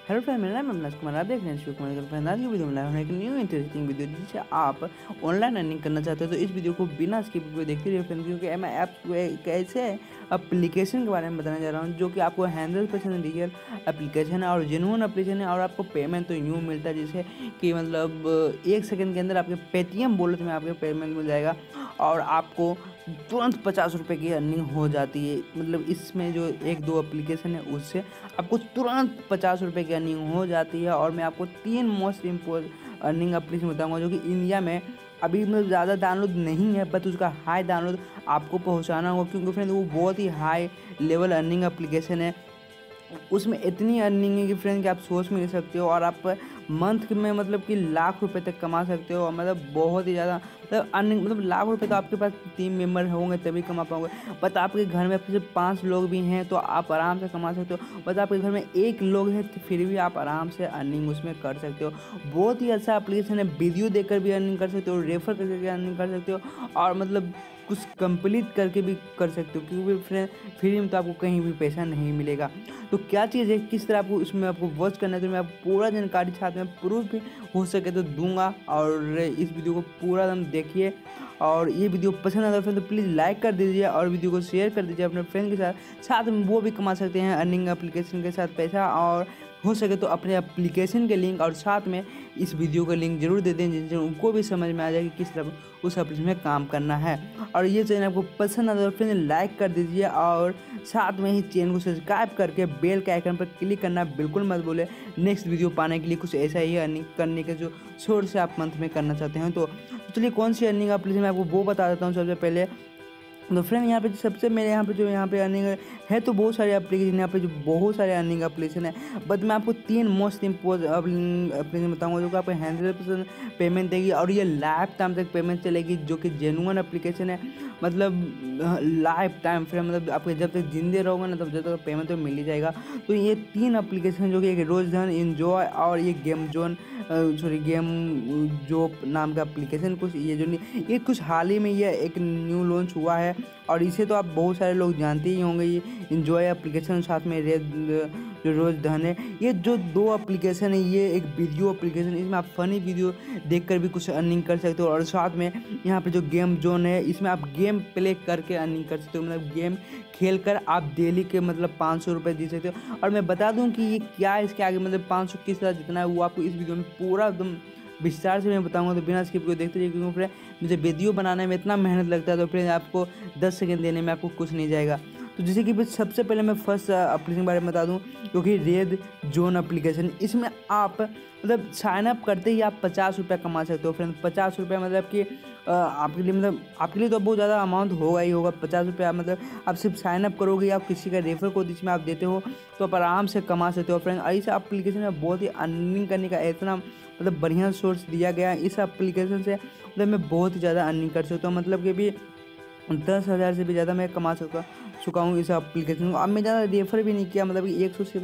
Hello friend, मेरा नाम अविनाश कुमार। आप देख रहे हैं शिव कुमार फ्रेंड। आज की वीडियो में लाया हूं एक न्यू इंटरेस्टिंग वीडियो जिससे आप ऑनलाइन अर्निंग करना चाहते हो तो इस वीडियो को बिना स्किप हुए देखते रहिए फ्रेंड, क्योंकि मैं ऐप्स एक ऐसे एप्लीकेशन के बारे में बताने जा रहा हूं जो कि आपको 100% रियल एप्लीकेशन है और जेन्युइन एप्लीकेशन है। और आपको पेमेंट तो यूँ मिलता है जैसे कि मतलब 1 सेकंड के अंदर आपके पेटीएम वॉलेट में आपके पेमेंट मिल जाएगा और आपको तुरंत 50 रुपये की अर्निंग हो जाती है। मतलब इसमें जो एक दो एप्लीकेशन है उससे आपको तुरंत 50 रुपये की अर्निंग हो जाती है। और मैं आपको 3 मोस्ट इम्पोर्टेंट अर्निंग एप्लीकेशन बताऊंगा जो कि इंडिया में अभी मतलब ज़्यादा डाउनलोड नहीं है, बट उसका हाई डाउनलोड आपको पहुंचाना होगा, क्योंकि फ्रेंड वो बहुत ही हाई लेवल अर्निंग एप्लीकेशन है। उसमें इतनी अर्निंग है कि फ्रेंड कि आप सोच भी नहीं सकते हो। और आप मंथ में मतलब कि लाख रुपए तक कमा सकते हो। मतलब बहुत ही ज़्यादा मतलब अर्निंग, मतलब लाख रुपए तो आपके पास 3 मेंबर होंगे तभी कमा पाओगे। बट आपके घर में सिर्फ 5 लोग भी हैं तो आप आराम से कमा सकते हो। बट आपके घर में 1 लोग है तो फिर भी आप आराम से अर्निंग उसमें कर सकते हो। बहुत ही अच्छा एप्लीकेशन है। वीडियो देखकर भी अर्निंग कर सकते हो, रेफर करके भी अर्निंग कर सकते हो और मतलब कुछ कंप्लीट करके भी कर सकते हो, क्योंकि फ्रेंड फ्री में तो आपको कहीं भी पैसा नहीं मिलेगा। तो क्या चीज़ है, किस तरह आपको इसमें आपको वॉच करना है, तो मैं आपको पूरा जानकारी साथ में प्रूफ भी हो सके तो दूंगा। और इस वीडियो को पूरा एकदम देखिए। और ये वीडियो पसंद आता है फ्रेंड तो प्लीज़ लाइक कर दीजिए और वीडियो को शेयर कर दीजिए अपने फ्रेंड के साथ। साथ में वो भी कमा सकते हैं अर्निंग एप्लीकेशन के साथ पैसा। और हो सके तो अपने एप्लीकेशन के लिंक और साथ में इस वीडियो का लिंक जरूर दे दें, जिससे उनको भी समझ में आ जाए कि किस तरह उस एप्लीकेशन में काम करना है। और ये चैनल आपको पसंद आता है तो फ्रेंड लाइक कर दीजिए और साथ में ही चैनल को सब्सक्राइब करके बेल के आइकन पर क्लिक करना बिल्कुल मत भूलें, नेक्स्ट वीडियो पाने के लिए कुछ ऐसा ही अर्निंग करने के जो सोर्स से आप मंथ में करना चाहते हैं। तो चलिए कौन सी अर्निंग एप्लीकेशन मैं आपको वो बता देता हूँ सबसे पहले। तो फ्रेंड यहाँ पे सबसे मेरे यहाँ पे अर्निंग है तो बहुत सारे एप्लीकेशन यहाँ पे जो बहुत सारे अर्निंग एप्लीकेशन है, बट मैं आपको 3 मोस्ट इम्पोर्टेंट एप्लीकेशन बताऊंगा जो कि आपको 100% पेमेंट देगी और ये लाइफ टाइम तक पेमेंट चलेगी, जो कि जेन्युइन एप्लीकेशन है। मतलब लाइफ टाइम फ्रेंड, मतलब आपके जब तक जिंदे रहोगे ना तब जब तक पेमेंट तो मिल ही जाएगा। तो ये 3 एप्लीकेशन जो कि एक रोजधन, इंजॉय और ये गेम जोन, सॉरी गेम जो नाम का एप्लीकेशन, कुछ ये जो ये कुछ हाल ही में ये एक न्यू लॉन्च हुआ है। और इसे तो आप बहुत सारे लोग जानते ही होंगे। ये इंजॉय एप्लीकेशन साथ में जो रोज धन है, ये जो 2 एप्लीकेशन है ये एक वीडियो एप्लीकेशन, इसमें आप फनी वीडियो देखकर भी कुछ अर्निंग कर सकते हो। और साथ में यहाँ पे जो गेम जोन है इसमें आप गेम प्ले करके अर्निंग कर सकते हो। मतलब गेम खेल कर आप डेली के मतलब 500 रुपये दे सकते हो। और मैं बता दूं कि ये क्या है, इसके आगे मतलब 500 किस तरह जितना है वो आपको इस वीडियो में पूरा एकदम विस्तार से मैं बताऊंगा। तो बिना स्किप को देखते रहिए, क्योंकि फ्रेंड मुझे वीडियो बनाने में इतना मेहनत लगता है तो फ्रेंड आपको 10 सेकंड देने में आपको कुछ नहीं जाएगा। तो जैसे कि सबसे पहले मैं फर्स्ट एप्लीकेशन के बारे में बता दूं, क्योंकि रेड जोन एप्लीकेशन, इसमें आप मतलब साइन अप करते ही आप 50 रुपये कमा सकते हो फ्रेंड। 50 रुपये मतलब कि आपके लिए मतलब आपके लिए तो बहुत ज़्यादा अमाउंट होगा ही होगा। 50 रुपये मतलब आप सिर्फ साइन अप करोगे या किसी का रेफर कोड इसमें आप देते हो तो आप आराम से कमा सकते हो फ्रेंड। और इस एप्लीकेशन में बहुत ही अर्निंग करने का इतना मतलब बढ़िया सोर्स दिया गया है। इस एप्लीकेशन से मतलब मैं बहुत ही ज़्यादा अर्निंग कर सकता हूँ, मतलब कि भी 10,000 से भी ज़्यादा मैं कमा चुका हूँ इस एप्लीकेशन को। अब मैं ज़्यादा रेफ़र भी नहीं किया, मतलब कि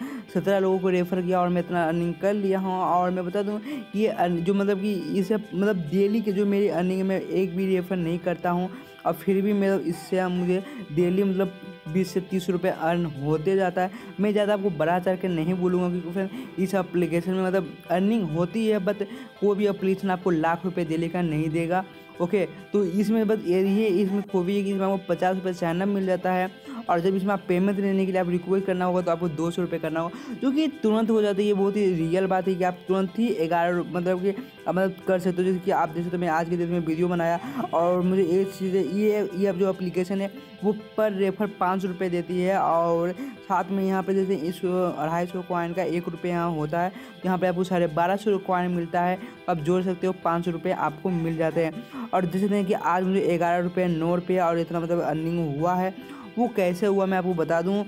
117 लोगों को रेफ़र किया और मैं इतना अर्निंग कर लिया हूँ। और मैं बता दूँ ये जो मतलब कि इसे मतलब डेली के जो मेरी अर्निंग है मैं एक भी रेफ़र नहीं करता हूँ और फिर भी मेरा इससे मुझे डेली मतलब 20 से 30 रुपये अर्न होते जाता है। मैं ज़्यादा आपको बढ़ा चढ़ के नहीं बोलूँगा, क्योंकि फ्रेंड इस एप्लीकेशन में मतलब अर्निंग होती है, बट कोई भी एप्लीकेशन आपको लाख रुपये डेली का नहीं देगा। ओके, तो इसमें बस ये इसमें खूबी है कि इसमें आपको 50 रुपये साइनअप मिल जाता है। और जब इसमें आप पेमेंट लेने के लिए आप रिक्वेस्ट करना होगा तो आपको 200 रुपये करना होगा, जो कि तुरंत हो जाता है। ये बहुत ही रियल बात है कि आप तुरंत ही 11 मतलब कि मतलब कर सकते हो। जैसे कि आप जैसे तो मैं आज के दिन में वीडियो बनाया और मुझे एक चीज़ ये अब जो एप्लीकेशन है वो पर रेफर 5 रुपये देती है। और साथ में यहाँ पे जैसे इस 250 कॉइन का 1 रुपये यहाँ होता है, यहाँ पे आपको 1250 कॉइन मिलता है। आप जोड़ सकते हो, 500 रुपये आपको मिल जाते हैं। और जैसे नहीं कि आज मुझे 11 रुपये 9 रुपये और इतना मतलब अर्निंग हुआ है, वो कैसे हुआ मैं आपको बता दूं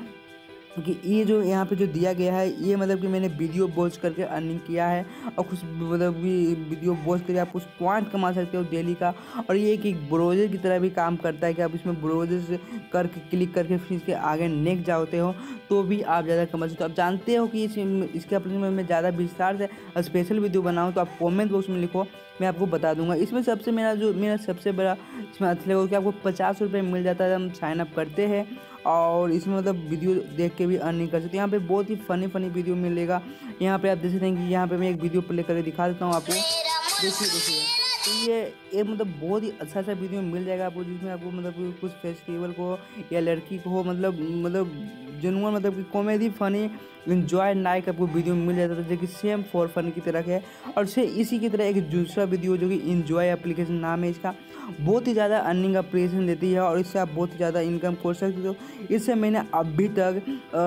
कि ये जो यहाँ पे जो दिया गया है ये मतलब कि मैंने वीडियो वॉच करके अर्निंग किया है। और कुछ मतलब कि वीडियो वॉच करके आप कुछ पॉइंट कमा सकते हो डेली का। और ये एक ब्राउज़र की तरह भी काम करता है कि आप इसमें ब्राउज़र से करके क्लिक करके फिर इसके आगे नेक्स्ट जाते हो तो भी आप ज़्यादा कमा सकते हो। आप जानते हो कि इसके एप्लीकेशन में मैं ज़्यादा विस्तार से स्पेशल वीडियो बनाऊँ तो आप कॉमेंट बॉक्स में लिखो, मैं आपको बता दूंगा। इसमें सबसे मेरा सबसे बड़ा इसमें अच्छा लगा कि आपको 50 रुपये मिल जाता है, हम साइन अप करते हैं और इसमें मतलब वीडियो देख के भी अर्निंग कर सकते हैं। यहाँ पे बहुत ही फनी वीडियो मिलेगा। यहाँ पे आप देख सकते हैं कि यहाँ पे मैं एक वीडियो प्ले करके दिखा देता हूँ आपको। देखिए तो ये मतलब बहुत ही अच्छा वीडियो मिल जाएगा आपको, जिसमें आपको मतलब कि कुछ फेस्टिवल को या लड़की को हो मतलब जेनुअन मतलब कि कॉमेडी फनी इन्जॉय नाइक आपको वीडियो मिल जाता है, जो कि सेम फॉर फन की तरह है। और से इसी की तरह एक दूसरा वीडियो जो कि इन्जॉय एप्लीकेशन नाम है इसका, बहुत ही ज़्यादा अर्निंग एप्लीकेशन देती है और इससे आप बहुत ही ज़्यादा इनकम कर सकते हो। इससे मैंने अभी तक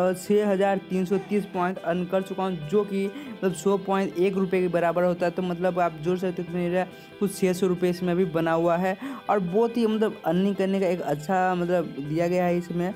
6330 पॉइंट अर्न कर चुका हूँ, जो कि मतलब 100.1 रुपये के बराबर होता है। तो मतलब आप जोड़ सकते हो कि मेरा कुछ 600 रुपये इसमें भी बना हुआ है और बहुत ही मतलब अर्निंग करने का एक अच्छा मतलब दिया गया है इसमें।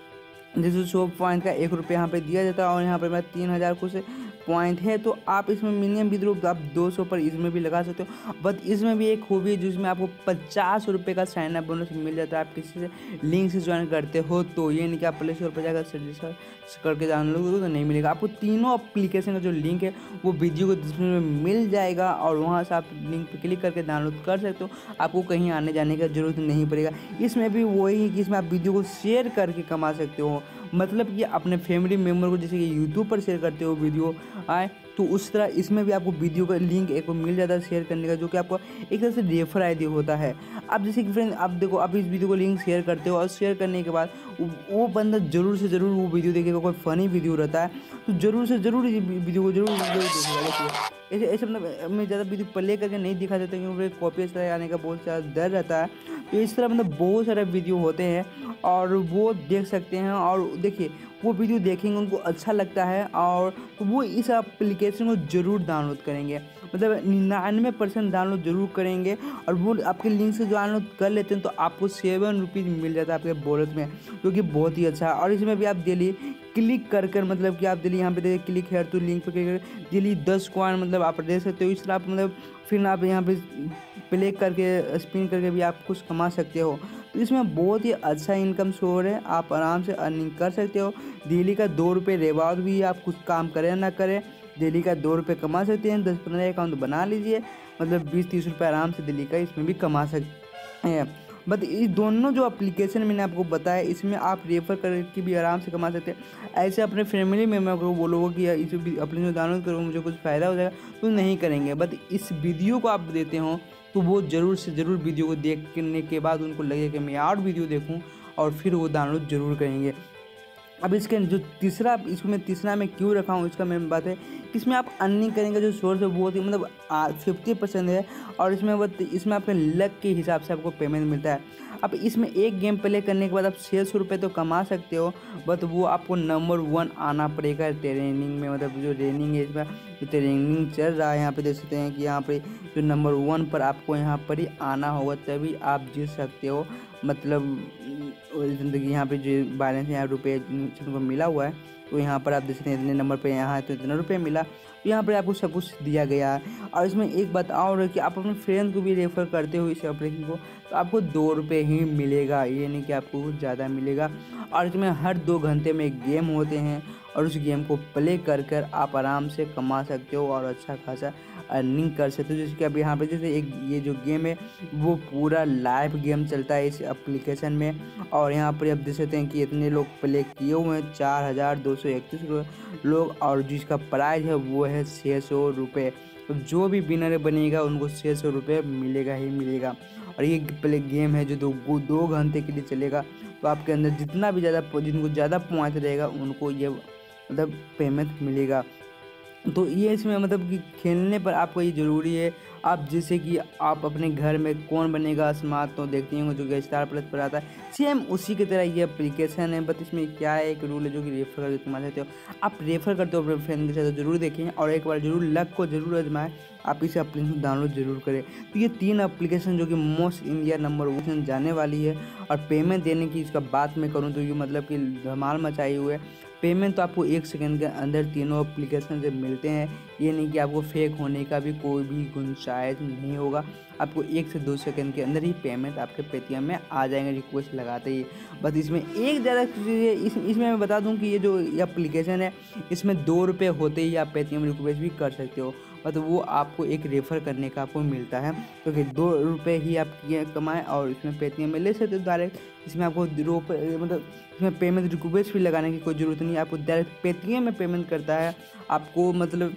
जैसे 100 पॉइंट का 1 रुपये यहाँ पे दिया जाता है और यहाँ पे मैं 3000 कुछ पॉइंट है। तो आप इसमें मिनिमम विड्रॉ आप 200 पर इसमें भी लगा सकते हो। बट इसमें भी एक खूबी है जिसमें आपको 50 रुपये का साइन अप बोनस मिल जाता है, आप किसी से लिंक से ज्वाइन करते हो तो। ये नहीं कि आप प्ले स्टोर पर जाकर रजिस्टर करके डाउनलोड करो तो नहीं मिलेगा आपको। तीनों एप्लीकेशन का जो लिंक है वो वीडियो को डिस्क्रिप्शन में मिल जाएगा और वहाँ से आप लिंक पर क्लिक करके डाउनलोड कर सकते हो। आपको कहीं आने जाने की जरूरत नहीं पड़ेगा। इसमें भी वही है कि इसमें आप वीडियो को शेयर करके कमा सकते हो, मतलब कि अपने फैमिली मेम्बर को जैसे कि यूट्यूब पर शेयर करते हो वीडियो आए, तो उस तरह इसमें भी आपको वीडियो का लिंक एक मिल जाता है शेयर करने का, जो कि आपको एक तरह से रेफर आईडी होता है। अब जैसे कि फ्रेंड आप देखो, आप इस वीडियो को लिंक शेयर करते हो और शेयर करने के बाद वो बंदा जरूर से ज़रूर वो वीडियो देखेगा। कोई फ़नी वीडियो रहता है तो ज़रूर से ज़रूर वीडियो को जरूर देखेगा। ऐसे मतलब मैं ज़्यादा वीडियो प्ले करके नहीं दिखा देता क्योंकि कॉपी इस तरह आने का बहुत ज़्यादा डर रहता है। तो इस तरह मतलब बहुत सारे वीडियो होते हैं और वो देख सकते हैं। और देखिए वो वीडियो देखेंगे उनको अच्छा लगता है और तो वो इस एप्लीकेशन को ज़रूर डाउनलोड करेंगे, मतलब 99% डाउनलोड जरूर करेंगे। और वो आपके लिंक से डाउनलोड कर लेते हैं तो आपको 7 रुपीज़ मिल जाता है आपके वॉलेट में, जो कि बहुत ही अच्छा है। और इसमें भी आप डेली क्लिक कर मतलब कि आप डेली यहाँ पे देखिए क्लिक है तो लिंक पर क्लिक कर डेली 10 कॉइन मतलब आप दे सकते हो। इस तरह आप मतलब फिर आप यहाँ पे प्ले करके स्पिन करके भी आप कुछ कमा सकते हो। तो इसमें बहुत ही अच्छा इनकम सोर्स है, आप आराम से अर्निंग कर सकते हो। डेली का 2 रुपये रिवार्ड भी, आप कुछ काम करें ना करें डेली का 2 रुपये कमा सकते हैं। 10-15 अकाउंट बना लीजिए, मतलब 20-30 रुपये आराम से डेली का इसमें भी कमा सकते हैं। बट ये दोनों जो एप्लीकेशन मैंने आपको बताया इसमें आप रेफर करके भी आराम से कमा सकते हैं। ऐसे अपने फैमिली मेम्बर को बोलोगे कि इस एप्लीकेशन डाउनलोड करो मुझे कुछ फ़ायदा हो जाएगा तो नहीं करेंगे। बट इस वीडियो को आप देते हो तो वो ज़रूर से ज़रूर वीडियो को देखने के बाद उनको लगेगा कि मैं और वीडियो देखूं और फिर वो डाउनलोड ज़रूर करेंगे। अब इसके जो तीसरा, इसको मैं तीसरा में क्यों रखा हूँ इसका मेन बात है कि इसमें आप अर्निंग करेंगे जो सोर्स है बहुत ही मतलब 50% है और इसमें आपके लक के हिसाब से आपको पेमेंट मिलता है। अब इसमें एक गेम प्ले करने के बाद आप 600 रुपये तो कमा सकते हो, बट वो आपको नंबर 1 आना पड़ेगा ट्रेनिंग में। मतलब जो ट्रेनिंग है इसमें जो ट्रेनिंग चल रहा है यहाँ पे देख सकते हैं कि यहाँ पे जो नंबर 1 पर आपको यहाँ पर ही आना होगा तभी आप जीत सकते हो। मतलब ज़िंदगी यहाँ पे जो बैलेंस यहाँ रुपये जिनको मिला हुआ है तो यहाँ पर आप देख सकते हैं इतने नंबर पे यहाँ है तो इतना रुपये मिला, तो यहाँ पर आपको सब कुछ दिया गया है। और इसमें एक बात और है कि आप अपने फ्रेंड को भी रेफ़र करते हो इस एप्लीकेशन को तो आपको 2 रुपये ही मिलेगा, ये नहीं कि आपको कुछ ज़्यादा मिलेगा। और इसमें हर 2 घंटे में एक गेम होते हैं और उस गेम को प्ले कर आप आराम से कमा सकते हो और अच्छा खासा अर्निंग कर सकते हो। जैसे कि अब यहाँ पे जैसे एक ये जो गेम है वो पूरा लाइव गेम चलता है इस एप्लीकेशन में और यहाँ पर आप देख सकते हैं कि इतने लोग प्ले किए हुए हैं 4231 लोग और जिसका प्राइस है वो है 600 रुपये। तो जो भी विनर बनेगा उनको 600 रुपये मिलेगा ही मिलेगा। और ये प्ले गेम है जो 2 घंटे के लिए चलेगा, तो आपके अंदर जितना भी जिनको ज़्यादा पॉइंट रहेगा उनको ये मतलब पेमेंट मिलेगा। तो ये इसमें मतलब कि खेलने पर आपको ये ज़रूरी है। आप जैसे कि आप अपने घर में कौन बनेगा स्मार्ट तो देखते होंगे जो कि स्टार प्लस पर आता है, सेम उसी की तरह ये एप्लीकेशन है। बट इसमें क्या है, एक रूल है जो कि रेफर करके कमा सकते हो। आप रेफर करते हो अपने फ्रेंड के साथ तो जरूर देखें और एक बार जरूर लक को जरूर आजमाएं, आप इस एप्लीकेशन डाउनलोड जरूर करें। तो ये 3 एप्लीकेशन जो कि मोस्ट इंडिया नंबर 1 जाने वाली है। और पेमेंट देने की इसका बात मैं करूँ तो ये मतलब कि धमाल मचाई हुए है। पेमेंट तो आपको 1 सेकंड के अंदर तीनों एप्लीकेशन से मिलते हैं, ये नहीं कि आपको फेक होने का भी कोई भी गुंजाइश नहीं होगा। आपको 1 से 2 सेकंड के अंदर ही पेमेंट आपके पेटीएम में आ जाएंगे रिक्वेस्ट लगाते ही। बस इसमें एक ज़्यादा चीज़ इसमें मैं बता दूं कि ये जो एप्लीकेशन है इसमें 2 रुपये होते ही आप पेटीएम रिक्वेस्ट भी कर सकते हो, मतलब वो आपको एक रेफ़र करने का आपको मिलता है, क्योंकि 2 रुपये ही आप ये कमाएँ और इसमें पेटीएम में ले सकते हो डायरेक्ट। इसमें आपको मतलब इसमें पेमेंट रिक्वेस्ट भी लगाने की कोई ज़रूरत नहीं है, आपको डायरेक्ट पेटीएम में पेमेंट करता है आपको, मतलब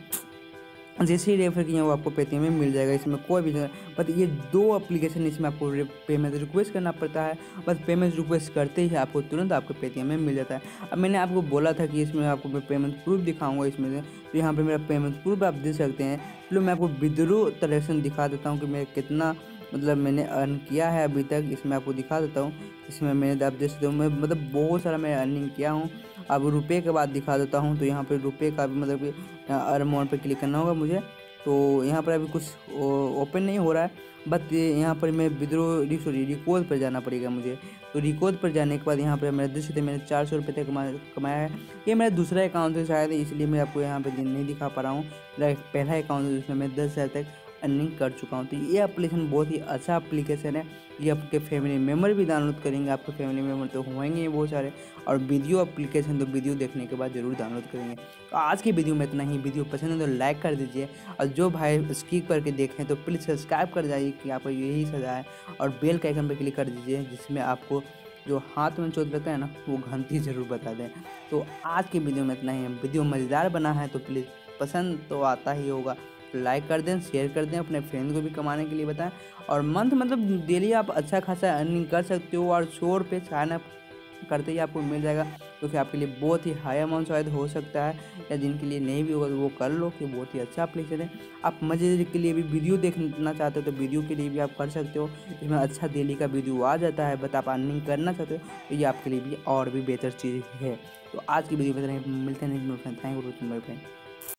जैसे ही रेफर किए वो आपको पेटीएम में मिल जाएगा। इसमें कोई भी बट ये 2 एप्लीकेशन इसमें आपको पेमेंट रिक्वेस्ट करना पड़ता है, बस पेमेंट रिक्वेस्ट करते ही आपको तुरंत आपको पेटीएम में मिल जाता है। अब मैंने आपको बोला था कि इसमें आपको मैं पेमेंट प्रूफ दिखाऊंगा इसमें से, तो यहाँ पे मेरा पेमेंट प्रूफ आप देख सकते हैं। चलो मैं आपको विड्रॉ ट्रांजैक्शन दिखा देता हूँ कि मैं कितना मतलब मैंने अर्न किया है अभी तक, इसमें आपको दिखा देता हूँ। इसमें मैंने आप देख सकते हो मैं मतलब बहुत सारा मैं अर्निंग किया हूँ। अब रुपये के बाद दिखा देता हूँ, तो यहाँ पे रुपये का भी मतलब कि अर्न अमाउंट पे क्लिक करना होगा मुझे। तो यहाँ पर अभी कुछ ओपन नहीं हो रहा है, बट यहाँ पर मैं रिकॉर्ड पर जाना पड़ेगा मुझे। तो रिकॉर्ड पर जाने के बाद यहाँ पर मेरा देख सकते मैंने 400 रुपये तक कमाया है। ये मेरा दूसरा अकाउंट है शायद, इसलिए मैं आपको यहाँ पर नहीं दिखा पा रहा हूँ। मेरा पहला अकाउंट है जिसमें मैं 10,000 तक अर्निंग कर चुका हूँ। तो ये एप्लीकेशन बहुत ही अच्छा एप्लीकेशन है, ये आपके फैमिली मेम्बर भी डाउनलोड करेंगे, आपके फैमिली मेम्बर तो होंगे ही बहुत सारे, और वीडियो एप्लीकेशन तो वीडियो देखने के बाद जरूर डाउनलोड करेंगे। तो आज की वीडियो में इतना ही। वीडियो पसंद है तो लाइक कर दीजिए, और जो भाई स्किप करके देखें तो प्लीज़ सब्सक्राइब कर जाइए कि आपको यही सजा है, और बेल के आइकन पर क्लिक कर दीजिए जिसमें आपको जो हाथ में चोट लगता है ना वो घंटी ज़रूर बता दें। तो आज की वीडियो में इतना ही। वीडियो मज़ेदार बना है तो प्लीज़ पसंद तो आता ही होगा, लाइक कर दें, शेयर कर दें, अपने फ्रेंड को भी कमाने के लिए बताएं। और मंथ मतलब डेली आप अच्छा खासा अर्निंग कर सकते हो, और 100 रुपये साइन अप करते ही आपको मिल जाएगा, क्योंकि आपके लिए बहुत ही हाई अमाउंट शायद हो सकता है, या जिनके लिए नहीं भी होगा तो वो कर लो कि बहुत ही अच्छा एप्लीकेशन है। आप मज़े के लिए भी वीडियो देखना चाहते हो तो वीडियो के लिए भी आप कर सकते हो, इसमें अच्छा डेली का वीडियो आ जाता है। बट आप अर्निंग करना चाहते हो तो ये आपके लिए भी और भी बेहतर चीज़ है। तो आज की वीडियो में मिलते हैं, thank you for watching my friend.